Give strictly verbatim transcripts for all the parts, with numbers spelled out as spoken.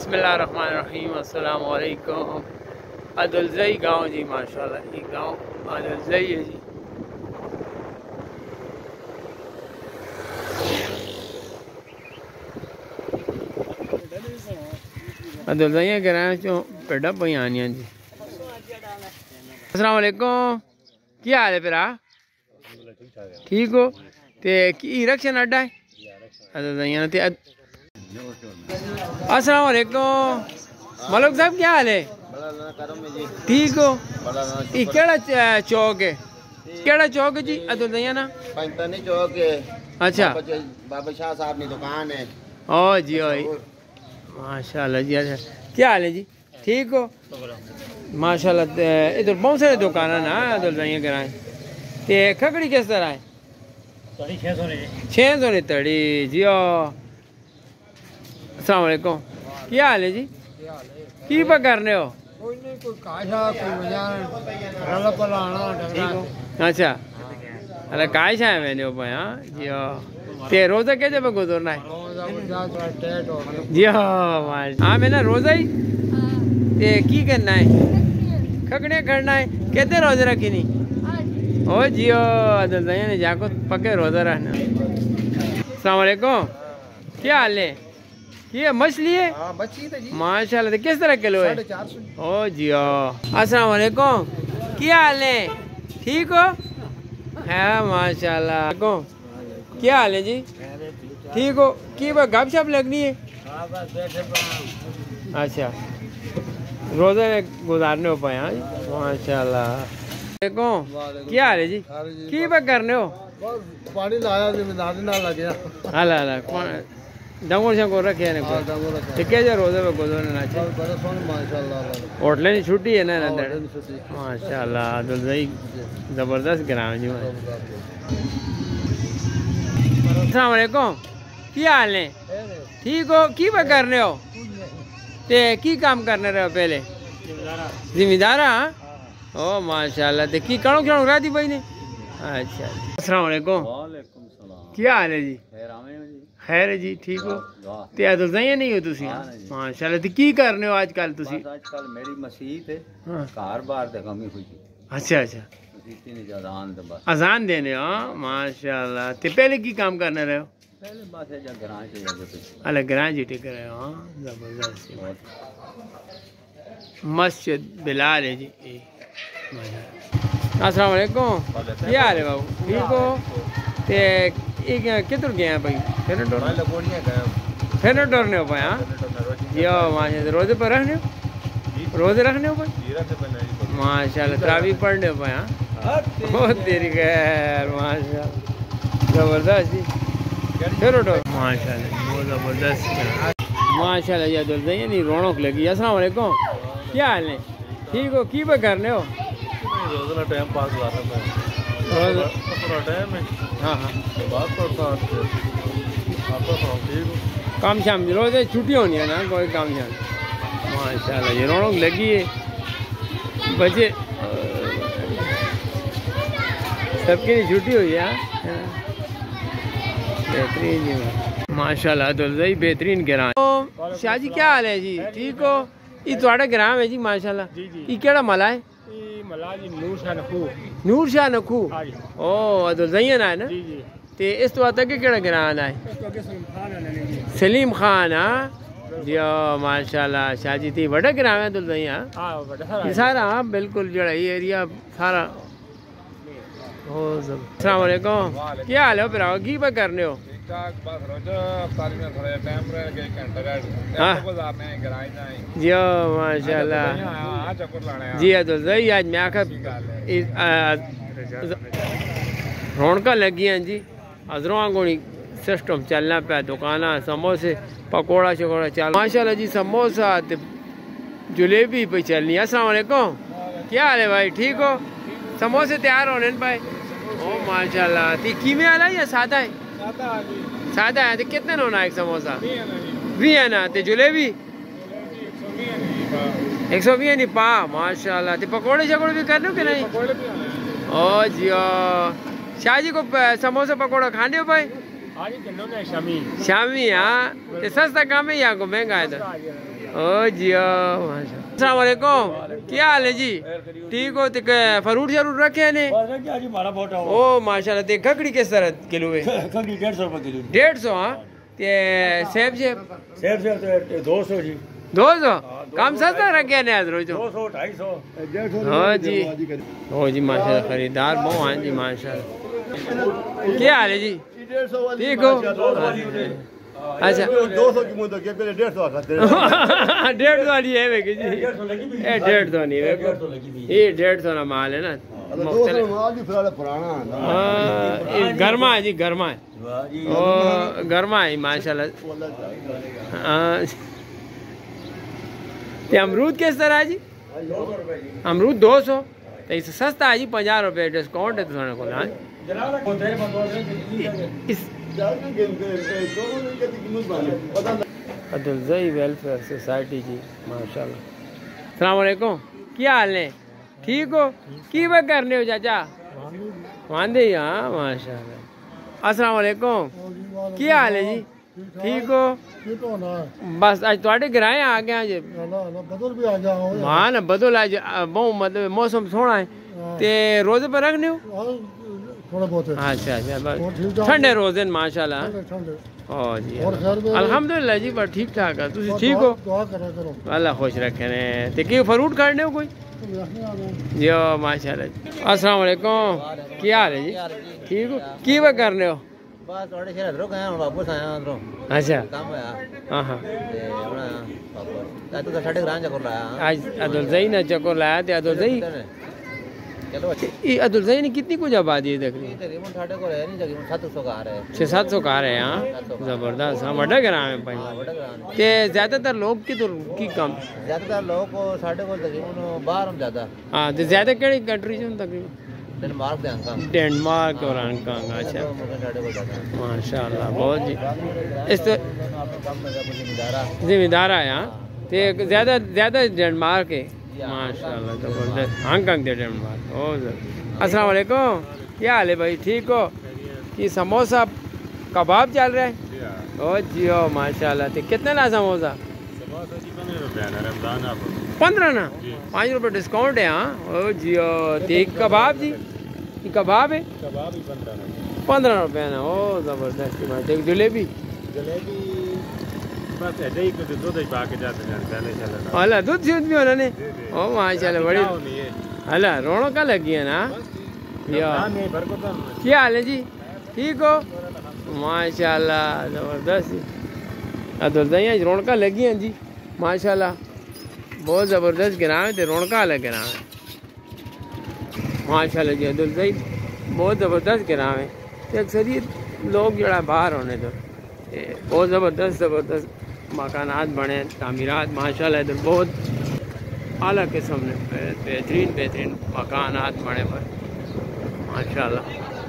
बिस्मिल्लाहिर्रहमानिर्रहीम अस्सलाम वालेकुम। अदुलज़ई गाँव जी, माशाल्लाह ये गाँव अदुलज़ई है जी। अदुलज़ई ग्रां चो पेड़ा पई आनियां जी। अस्सलाम वालेकुम, क्या हाल है फिरा? ठीक हो? ते की इलेक्शन अड्डा है अदुलज़ई ते। अस्सलाम वालेकुम मलिक साहब, क्या हाल है? ठीक हो? ये केड़ा चौक है? केड़ा चौक है जी अदुलज़ई ना? पंतनी चौक है। अच्छा, बाबा शाह साहब की दुकान है। ओ जी ओ माशाल्लाह जी। अच्छा, क्या हाल है जी? ठीक हो? माशाल्लाह। इधर बहुत सारे दुकान है ना अदुलज़ई ग्रां ते। खकड़ी किस तरह है? छः सौ ने तड़ी जी। ओ अस्सलाम वालेकुम, क्या हाल है जी? की पर करने हो? अच्छा, अरे काय छा है मैंने ऊपर। हाँ जी। ओ ते रोज़ा कैसे पे गुजरना है जी? हाँ मैं ना रोज़ा ही ते की करना है? खकड़े करना है। कितने रोज़े रखी नहीं? ओ जी ओ अदुलज़ई ने जाको पक्के रोज़ा रखना। अस्सलाम वालेकुम, क्या हाल है? ये मछली है माशाल्लाह, तो किस तरह किलो है? ओ जी ओ। अस्सलाम वालेकुम, क्या हाल है? ठीक हो? है माशाल्लाह। क्या हाल है जी? ठीक हो? की बस गप शप लगनी है? अच्छा, रोज़े गुजारने हो पाए? हाँ माशाल्लाह। क्या हाल है जी? की बस करने हो? पानी लाया जिम्मेदारी ना लगे। हाला हाला डंगोर शंगोर रखे ने ठीक है जो रोज़े पे गुजरना चाहिए। माशाल्लाह होटल की छुट्टी है ना अंदर माशाल्लाह। अदुलज़ई ज़बरदस्त ग्राम जी। अस्सलाम वालेकुम, क्या हाल है? ठीक हो? की पे करने हो ते की काम करने रहे हो पहले? जिम्मेदार। हाँ ओ माशाल्लाह। ते की कणो कणो राती भाई ने। अच्छा, अस्सलाम वालेकुम, क्या हाल है जी? खैर है जी, ठीक हो? ते अदुलज़ई नहीं हो तुसी? माशाल्लाह। ते की करने हो आजकल तुसी? आजकल मेरी मसीत है हाँ। घर बार ते कमी हुई। अच्छा अच्छा, मसीत ने अजान दे बस अजान देने हो। हाँ माशाल्लाह। ते पहले की काम करने रहे हो? पहले बात है जब ग्रां से जाके पे अलग ग्रां जी टिक रहे हो। हाँ जबरदस्त मस्जिद बिलाल है जी। अस्सलाम वालेकुम, क्या हाल है बाबू? ठीक हो? ते एक किधर गए हैं भाई? फिर फिर टोरने हो पाए? हाँ यो माशा, रोज़े पर रखने हो? रोज़े रखने हो भाई माशाल्लाह। तरावी पढ़ने हो पाए? हाँ बहुत देरी खैर माशाल्लाह, ज़बरदस्त जी। फिर टोर माशाल्लाह, बहुत ज़बरदस्त माशाल्लाह। ये अदुलज़ई नहीं रौनक लगी। अस्सलाम वालेकुम, क्या हाल है? ठीक हो? की पे करने हो? टाइम पास हाँ हाँ, काम शाम रोज़ छुट्टी होनी है ना, कोई काम शाम माशाल्लाह। ये रौनक लगी है, बच्चे सबके लिए छुट्टी हुई है। बेहतरीन जी माशाल्लाह। अदुलज़ई बेहतरीन ग्राम। शाह जी क्या हाल है जी? ठीक हो? ये थोड़ा ग्राम है जी माशाल्लाह। ये केड़ा मला है? नूर शाह नखू। ओ अदुलज़ई ना है ना? ते इस तो आता कि केड़ा ग्राम है? सलीम खान। हाँ जी माशाल्लाह। शाह जी थी बड़ा ग्राम है अदुलज़ई। हाँ सारा, हाँ बिल्कुल जड़ा ये एरिया सारा। अस्सलाम वालेकुम, क्या हाल है? फिर की पे करने हो? जी माशाल्लाह जी। अदुलज़ई आज मैं आखा रौनक लगी हैं जी। अजरों आंगोनी सिस्टम चलना पे, दुकान समोसे पकौड़ा शकोड़ा चल माशाल्लाह जी। समोसा जलेबी पे चलनी। अस्सलाम वालेकुम, क्या हाल है भाई? ठीक हो? समोसे तैयार होने भाई? ओ माशाल्लाह। ती कीमे वाला या सादा है? सादा है। तो कितने होना एक समोसा? भी है ना? ते जलेबी एक सौ भी नहीं पा माशाल्लाह। ते पकौड़े शकोड़े भी करने हो कि नहीं? ओ जी ओ शाह जी को समोसा पकौड़ा खाने हो भाई? शामी। हाँ, सस्ता काम है या को महंगा है? ओ जी अस्सलाम वालेकुम, क्या हाल है जी? ठीक हो? तो फ्रूट शरूट रखे ने? ओ माशाल्लाह। ते खकड़ी किस तरह किलो है? डेढ़ सौ रुपये किलो। डेढ़ सौ हाँ। ते सेब सेब सेब सेब दो सौ जी। दो सौ कम सस्ता रखे ने आज रोज? दो सौ ढाई सौ। हाँ जी। ओ जी माशाल्लाह खरीदार बहुत हैं जी माशाल्लाह। क्या हाल है जी? ठीक हो? अच्छा दो सौ की मुद्दा क्या करे डेढ़ सौ खाते डेढ़ सौ नहीं है जी, ये डेढ़ सौ नहीं है, ये डेढ़ सौ ना माल है ना गर्मा है जी, गर्मा है ओ गर्मा है माशाल्लाह। ते अमरूद किस तरह है जी? अमरूद दो सौ तो इससे सस्ता है जी, पचास रुपये डिस्काउंट है थोड़ा को ना। अब्दुलज़ई वेलफेयर सोसाइटी जी माशाल्लाह। अस्सलाम वालेकुम, क्या हाल है? ठीक हो? की वह करने हो चाचा? वांदे हाँ माशाल्लाह। अस्सलाम वालेकुम, क्या हाल है जी? ठीक हो? बस आज थोड़े गिराए आ गया जी। हाँ ना बदल आज बहुत मतलब मौसम सोहना है ते रोजे पर रखने हो? थोड़ा बहुत है। अच्छा अच्छा बस ठंडे रोजे माशाल्लाह। हाँ जी अल्हम्दुलिल्लाह जी, बस ठीक ठाक है। तुम ठीक हो? अल्लाह खुश रखे ने। ते की फ्रूट खाने हो कोई? जी माशाल्लाह। अस्सलाम वालेकुम, क्या हाल है जी? ठीक हो? की वह करने हो? बस थोड़े शहर अंदरों गए हूं, वापस आया अंदरों। अच्छा काम है हां हां ते हुन वापस तो साढ़े ग्रां चक्कर लाया आज अब्दुलज़ई ने चक्कर लाया ते अब्दुलज़ई चलो अच्छी ये अब्दुलज़ई ने कितनी कुछ आबादी है तकरीबन? तकरीबन साढ़े को है नहीं, तकरीबन सात सौ कार है, छः सात सौ कार है। हाँ जबरदस्त। हाँ बड़ा ग्राम है भाई। ते ज्यादातर लोग की तो की कम ज्यादातर लोग को साढ़े को तकरीबन बाहर हम ज्यादा। हाँ तो ज्यादा केड़ी कंट्री से तकरीबन? डेनमार्क दे हांगकांग। डेनमार्क और हांगकांग। अच्छा माशाल्लाह बहुत जी। इस तो जिम्मेदार है यहाँ ते ज्यादा ज्यादा डेनमार्क है माशाल्लाह जबरदस्त। हांगकांग दे डेनमार्क। ओ अस्सलाम वालेकुम, क्या हाल है भाई? ठीक हो? कि समोसा कबाब चल रहा है? ओ जी ओ माशाल्लाह। तो कितने ला समोसा? पंद्रह ना, पाँच रुपये डिस्काउंट है। हाँ ओ जी ओ। तो कबाब जी ये कबाब है पंद्रह रुपये ना। ओ जबरदस्त बात है। जलेबी अला दूध शूध भी होना ने। ओ माशाल्लाह बड़ी अला रौनक लगी है ना। क्या हाल है जी? ठीक हो? माशाल्लाह जबरदस्त। अब्दुलज़ई रौनक लगी हैं जी माशाल्लाह, बहुत ज़बरदस्त गिराम है, रौनक अलग गिराम है माशाल्लाह जी। अब्दुलज़ई बहुत ज़बरदस्त गिराम है। अक्सरियत लोग जरा बाहर होने तो बहुत ज़बरदस्त ज़बरदस्त मकानात बने, तामीरात माशाल्लाह इधर बहुत आला किस्म ने बेहतरीन बेहतरीन मकानात बने पर माशाल्लाह।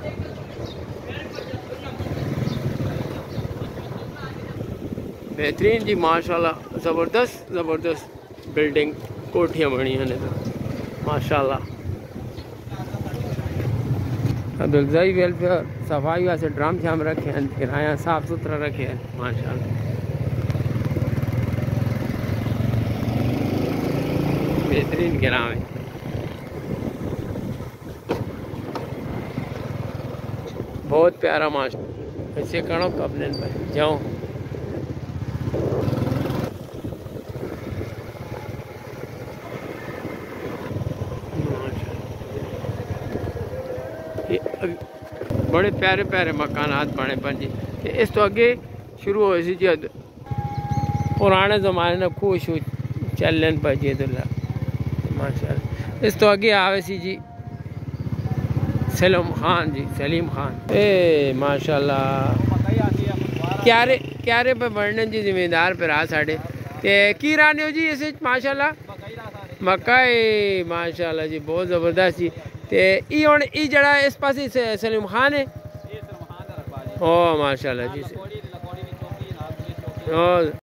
बेहतरीन जी माशाल्लाह, ज़बरदस्त ज़बरदस्त बिल्डिंग कोठियाँ बनी हैं इधर माशाल्लाह। अब्दुलज़ई वेलफेयर सफाई वास्ते ड्रम शाम रखे हैं, किराया साफ सुथरा रखे हैं माशाल्लाह। बेहतरीन ग्राम है। बहुत प्यारा माशा। ऐसे करो कपने पर जाओ। बड़े प्यारे प्यारे मकानात बने पर जी। इस तो अगे शुरू हो सी जी पुराने ज़माने में खूह शू चलन पर जी माशाल्लाह। इस तो अगे आवे सी जी सलीम खान जी, सलीम खान ए माशाल्लाह। क्यारे क्यारे पे बढ़ने जी जिम्मेदार पे रहा साढ़े ते की राने हो जी इसे माशाल्लाह मकाई माशाल्लाह जी बहुत ज़बरदस्त जी। ते ई हुण ई जड़ा इस पासे सलीम खान है। ओ माशाल्लाह जी। ओ